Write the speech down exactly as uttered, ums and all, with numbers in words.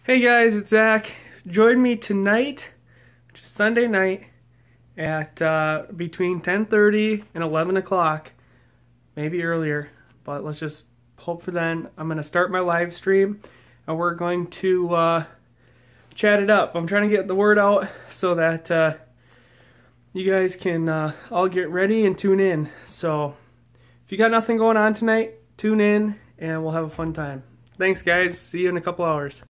Hey guys, it's Zach. Join me tonight, which is Sunday night, at uh, between ten thirty and eleven o'clock, maybe earlier, but let's just hope for then. I'm going to start my live stream, and we're going to uh, chat it up. I'm trying to get the word out so that uh, you guys can uh, all get ready and tune in. So if you got nothing going on tonight, tune in, and we'll have a fun time. Thanks guys, see you in a couple hours.